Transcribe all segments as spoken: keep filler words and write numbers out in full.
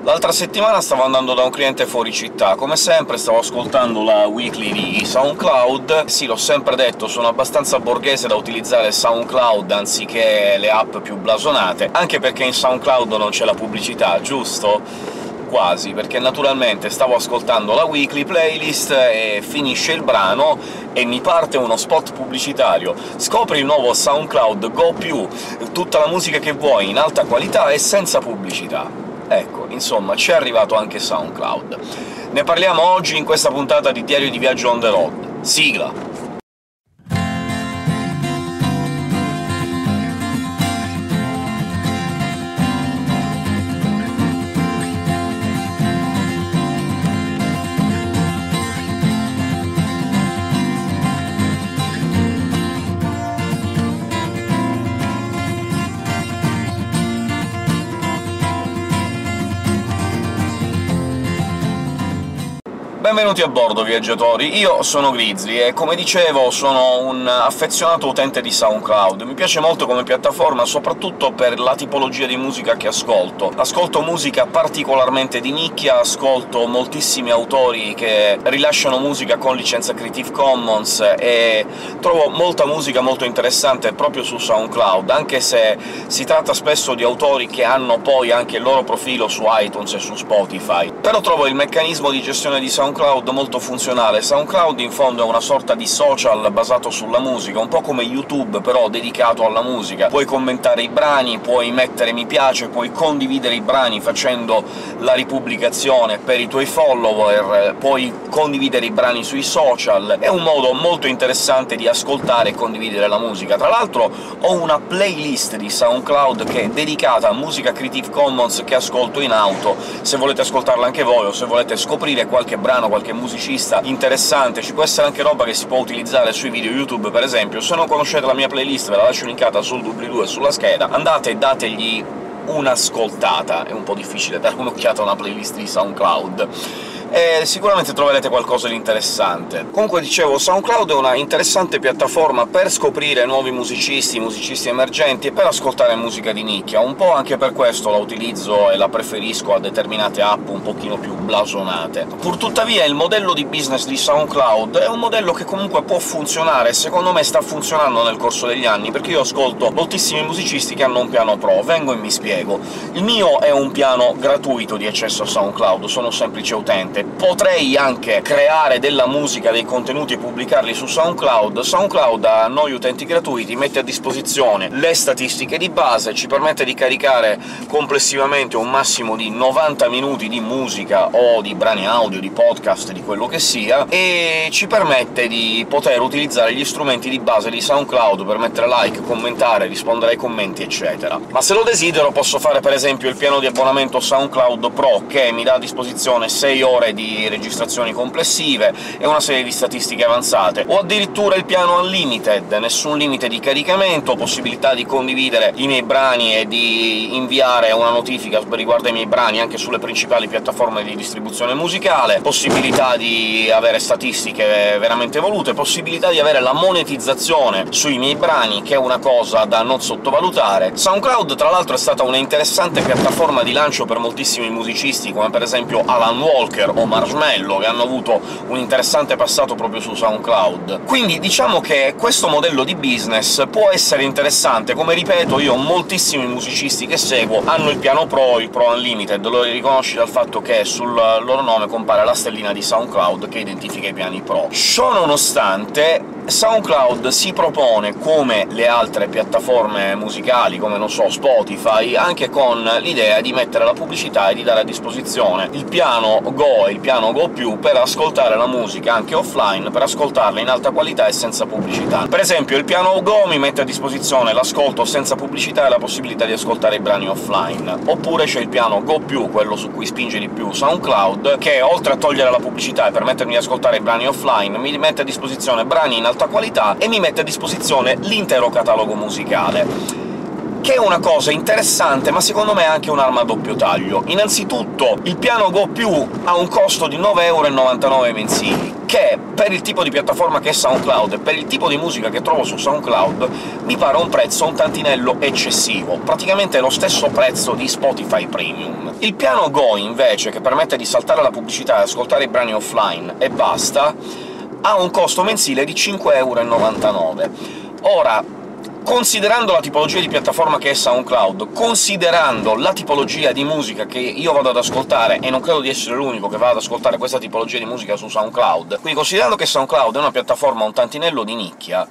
L'altra settimana stavo andando da un cliente fuori città, come sempre stavo ascoltando la weekly di SoundCloud. Sì, l'ho sempre detto, sono abbastanza borghese da utilizzare SoundCloud anziché le app più blasonate, anche perché in SoundCloud non c'è la pubblicità, giusto? Quasi, perché naturalmente stavo ascoltando la weekly playlist e finisce il brano e mi parte uno spot pubblicitario. Scopri il nuovo SoundCloud Go Più, tutta la musica che vuoi in alta qualità e senza pubblicità. Ecco, insomma, c'è arrivato anche SoundCloud. Ne parliamo oggi in questa puntata di Diario di Viaggio on the road. Sigla! Benvenuti a bordo, viaggiatori! Io sono Grizzly e, come dicevo, sono un affezionato utente di SoundCloud. Mi piace molto come piattaforma, soprattutto per la tipologia di musica che ascolto. Ascolto musica particolarmente di nicchia, ascolto moltissimi autori che rilasciano musica con licenza Creative Commons, e trovo molta musica molto interessante proprio su SoundCloud, anche se si tratta spesso di autori che hanno poi anche il loro profilo su iTunes e su Spotify. Però trovo il meccanismo di gestione di SoundCloud molto funzionale. SoundCloud in fondo è una sorta di social basato sulla musica, un po' come YouTube però dedicato alla musica. Puoi commentare i brani, puoi mettere mi piace, puoi condividere i brani facendo la ripubblicazione per i tuoi follower, puoi condividere i brani sui social. È un modo molto interessante di ascoltare e condividere la musica. Tra l'altro ho una playlist di SoundCloud che è dedicata a musica Creative Commons che ascolto in auto. Se volete ascoltarla anche voi, o se volete scoprire qualche brano, qualche musicista interessante, ci può essere anche roba che si può utilizzare sui video YouTube, per esempio. Se non conoscete la mia playlist ve la lascio linkata sul doobly-doo e sulla scheda, andate e dategli un'ascoltata. È un po' difficile dare un'occhiata a una playlist di SoundCloud, e sicuramente troverete qualcosa di interessante. Comunque, dicevo, SoundCloud è una interessante piattaforma per scoprire nuovi musicisti, musicisti emergenti, e per ascoltare musica di nicchia. Un po' anche per questo la utilizzo e la preferisco a determinate app un pochino più blasonate. Purtuttavia il modello di business di SoundCloud è un modello che comunque può funzionare, e secondo me sta funzionando nel corso degli anni, perché io ascolto moltissimi musicisti che hanno un piano pro. Vengo e mi spiego. Il mio è un piano gratuito di accesso a SoundCloud, sono un semplice utente. Potrei anche creare della musica, dei contenuti e pubblicarli su SoundCloud. SoundCloud, a noi utenti gratuiti, mette a disposizione le statistiche di base, ci permette di caricare complessivamente un massimo di novanta minuti di musica, o di brani audio, di podcast, di quello che sia, e ci permette di poter utilizzare gli strumenti di base di SoundCloud per mettere like, commentare, rispondere ai commenti, eccetera. Ma se lo desidero posso fare per esempio il piano di abbonamento SoundCloud Pro, che mi dà a disposizione sei ore di registrazioni complessive e una serie di statistiche avanzate, o addirittura il piano Unlimited, nessun limite di caricamento, possibilità di condividere i miei brani e di inviare una notifica riguardo ai miei brani anche sulle principali piattaforme di distribuzione musicale, possibilità di avere statistiche veramente evolute, possibilità di avere la monetizzazione sui miei brani, che è una cosa da non sottovalutare. SoundCloud, tra l'altro, è stata una interessante piattaforma di lancio per moltissimi musicisti, come per esempio Alan Walker o Marshmello, che hanno avuto un interessante passato proprio su SoundCloud. Quindi diciamo che questo modello di business può essere interessante. Come ripeto, io moltissimi musicisti che seguo hanno il piano Pro, il Pro Unlimited, lo riconosci dal fatto che sul loro nome compare la stellina di SoundCloud che identifica i piani Pro. Ciò nonostante, SoundCloud si propone, come le altre piattaforme musicali, come, non so, Spotify, anche con l'idea di mettere la pubblicità e di dare a disposizione il piano Go e il piano Go Più per ascoltare la musica anche offline, per ascoltarla in alta qualità e senza pubblicità. Per esempio il piano Go mi mette a disposizione l'ascolto senza pubblicità e la possibilità di ascoltare i brani offline. Oppure c'è il piano Go Più, quello su cui spinge di più SoundCloud, che oltre a togliere la pubblicità e permettermi di ascoltare i brani offline, mi mette a disposizione brani in alta qualità e mi mette a disposizione l'intero catalogo musicale. che è una cosa interessante, ma secondo me è anche un'arma a doppio taglio. Innanzitutto il piano Go Più ha un costo di nove e novantanove euro mensili, che per il tipo di piattaforma che è SoundCloud e per il tipo di musica che trovo su SoundCloud mi pare un prezzo un tantinello eccessivo, praticamente lo stesso prezzo di Spotify Premium. Il piano Go, invece, che permette di saltare la pubblicità e ascoltare i brani offline e basta, ha un costo mensile di cinque e novantanove euro. Ora, considerando la tipologia di piattaforma che è SoundCloud, considerando la tipologia di musica che io vado ad ascoltare, e non credo di essere l'unico che va ad ascoltare questa tipologia di musica su SoundCloud, quindi considerando che SoundCloud è una piattaforma un tantinello di nicchia,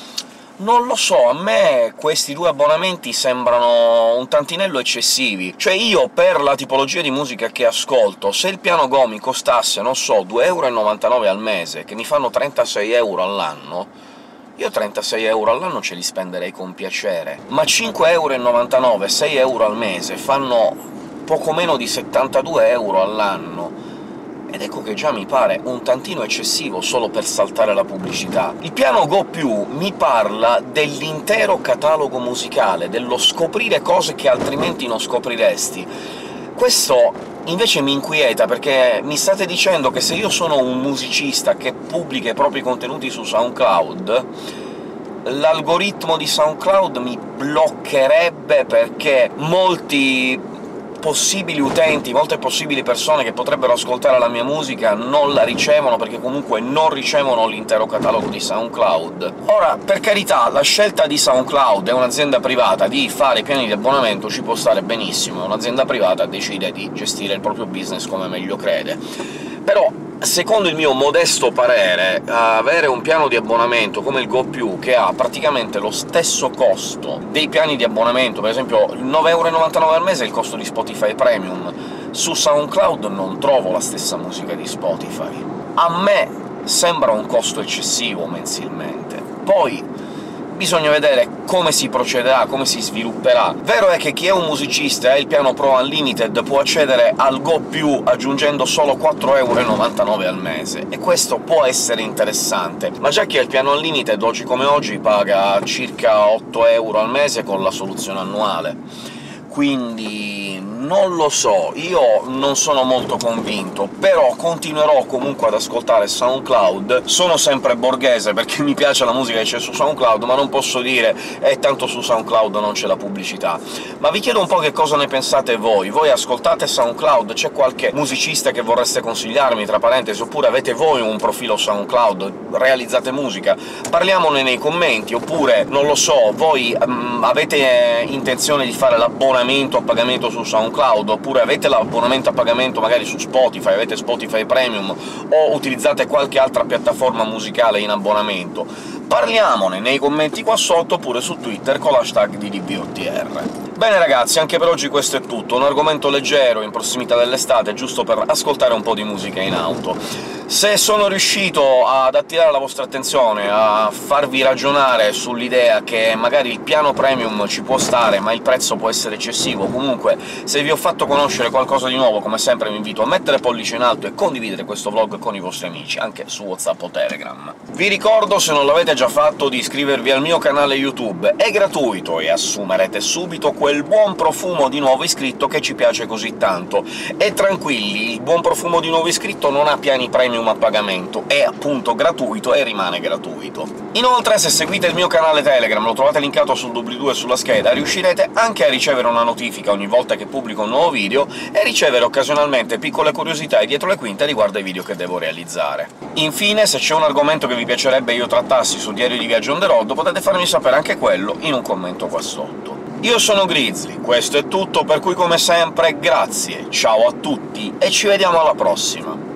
non lo so, a me questi due abbonamenti sembrano un tantinello eccessivi. Cioè io, per la tipologia di musica che ascolto, se il piano Go mi costasse, non so, due e novantanove euro al mese, che mi fanno trentasei euro all'anno, io trentasei euro all'anno ce li spenderei con piacere, ma cinque e novantanove euro, sei euro al mese, fanno poco meno di settantadue euro all'anno, ed ecco che già mi pare un tantino eccessivo solo per saltare la pubblicità. Il piano Go Più mi parla dell'intero catalogo musicale, dello scoprire cose che altrimenti non scopriresti. Questo invece mi inquieta, perché mi state dicendo che se io sono un musicista che pubblica i propri contenuti su SoundCloud, l'algoritmo di SoundCloud mi bloccherebbe, perché molti possibili utenti, molte possibili persone che potrebbero ascoltare la mia musica non la ricevono, perché comunque non ricevono l'intero catalogo di SoundCloud. Ora, per carità, la scelta di SoundCloud, è un'azienda privata, di fare i piani di abbonamento ci può stare benissimo, un'azienda privata decide di gestire il proprio business come meglio crede. Però, secondo il mio modesto parere, avere un piano di abbonamento come il Go Più, che ha praticamente lo stesso costo dei piani di abbonamento, per esempio nove e novantanove euro al mese è il costo di Spotify Premium, su SoundCloud non trovo la stessa musica di Spotify. A me sembra un costo eccessivo mensilmente. Poi bisogna vedere come si procederà, come si svilupperà. Vero è che chi è un musicista e ha il piano Pro Unlimited può accedere al Go Più aggiungendo solo quattro e novantanove euro al mese, e questo può essere interessante, ma già chi ha il piano Unlimited oggi come oggi paga circa otto euro al mese con la soluzione annuale. Quindi non lo so, io non sono molto convinto, però continuerò comunque ad ascoltare SoundCloud. Sono sempre borghese, perché mi piace la musica che c'è su SoundCloud, ma non posso dire «eh, tanto su SoundCloud non c'è la pubblicità». Ma vi chiedo un po' che cosa ne pensate voi. Voi ascoltate SoundCloud? C'è qualche musicista che vorreste consigliarmi, tra parentesi, oppure avete voi un profilo SoundCloud, realizzate musica? Parliamone nei commenti, oppure, non lo so, voi um, avete intenzione di fare l'abbonamento a pagamento su SoundCloud, oppure avete l'abbonamento a pagamento magari su Spotify, avete Spotify Premium, o utilizzate qualche altra piattaforma musicale in abbonamento? Parliamone nei commenti qua sotto, oppure su Twitter con l'hashtag di D B O T R. Bene ragazzi, anche per oggi questo è tutto, un argomento leggero in prossimità dell'estate, giusto per ascoltare un po' di musica in auto. Se sono riuscito ad attirare la vostra attenzione, a farvi ragionare sull'idea che magari il piano premium ci può stare, ma il prezzo può essere eccessivo, comunque se vi ho fatto conoscere qualcosa di nuovo, come sempre vi invito a mettere pollice in alto e condividere questo vlog con i vostri amici, anche su WhatsApp o Telegram. Vi ricordo, se non l'avete già fatto, di iscrivervi al mio canale YouTube, è gratuito e assumerete subito quel buon profumo di nuovo iscritto che ci piace così tanto. E tranquilli, il buon profumo di nuovo iscritto non ha piani premium a pagamento, è appunto gratuito e rimane gratuito. Inoltre, se seguite il mio canale Telegram, lo trovate linkato sul doobly-doo e sulla scheda, riuscirete anche a ricevere una notifica ogni volta che pubblico un nuovo video, e ricevere occasionalmente piccole curiosità e dietro le quinte riguardo ai video che devo realizzare. Infine, se c'è un argomento che vi piacerebbe io trattassi sul Diario di Viaggio on the road, potete farmi sapere anche quello in un commento qua sotto. Io sono Grizzly, questo è tutto, per cui come sempre grazie, ciao a tutti e ci vediamo alla prossima!